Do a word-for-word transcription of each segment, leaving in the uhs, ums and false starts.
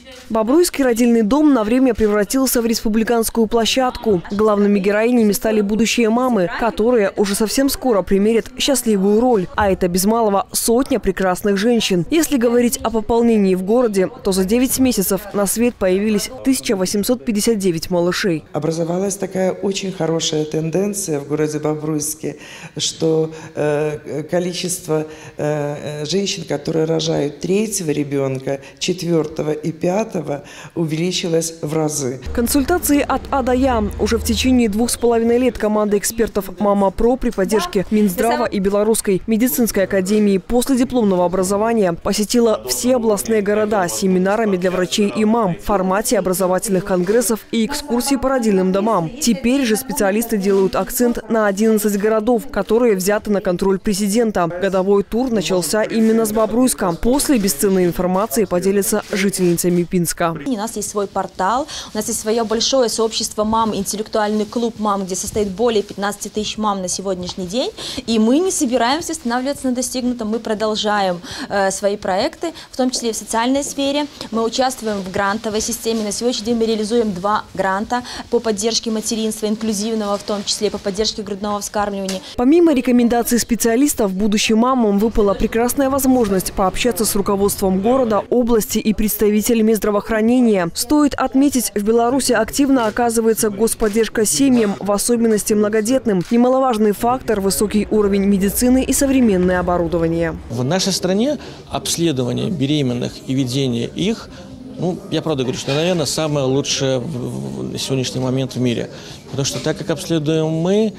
Бобруйский родильный дом на время превратился в республиканскую площадку. Главными героинями стали будущие мамы, которые уже совсем скоро примерят счастливую роль. А это без малого сотня прекрасных женщин. Если говорить о пополнении в городе, то за девять месяцев на свет появились тысяча восемьсот пятьдесят девять малышей. Образовалась такая очень хорошая тенденция в городе Бобруйске, что э, количество э, женщин, которые рожают третьего ребенка, четвертого и пятого, увеличилось в разы. Консультации от А до Я. Уже в течение двух с половиной лет команда экспертов «Мама Про» при поддержке Минздрава и Белорусской медицинской академии последипломного образования посетила все областные города с семинарами для врачей и мам в формате образовательных конгрессов и экскурсий по родильным домам. Теперь же специалисты делают акцент на одиннадцать городов, которые взяты на контроль президента. Годовой тур начался именно с Бобруйска. После бесценной информации поделятся жительницами Пинска. У нас есть свой портал, у нас есть свое большое сообщество мам, интеллектуальный клуб мам, где состоит более пятнадцати тысяч мам на сегодняшний день. И мы не собираемся останавливаться на достигнутом, мы продолжаем э, свои проекты, в том числе и в социальной сфере. Мы участвуем в грантовой системе. На сегодняшний день мы реализуем два гранта по поддержке материнства, инклюзивного, в том числе по поддержке грудного вскармливания. Помимо рекомендаций специалистов, будущим мамам выпала прекрасная возможность пообщаться с руководством города, области и представителями здравоохранения. Стоит отметить, в Беларуси активно оказывается господдержка семьям, в особенности многодетным. Немаловажный фактор – высокий уровень медицины и современное оборудование. В нашей стране обследование беременных и ведение их, ну, я правда говорю, что, наверное, самое лучшее на сегодняшний момент в мире. Потому что так как обследуем мы,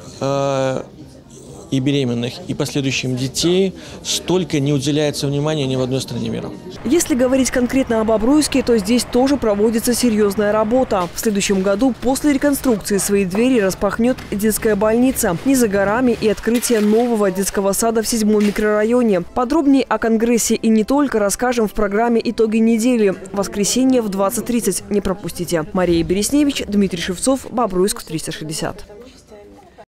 э и беременных, и последующим детей, столько не уделяется внимания ни в одной стране мира. Если говорить конкретно о Бобруйске, то здесь тоже проводится серьезная работа. В следующем году после реконструкции свои двери распахнет детская больница. Не за горами и открытие нового детского сада в седьмом микрорайоне. Подробнее о конгрессе и не только расскажем в программе «Итоги недели». Воскресенье в двадцать тридцать. Не пропустите. Мария Бересневич, Дмитрий Шевцов, Бобруйск триста шестьдесят.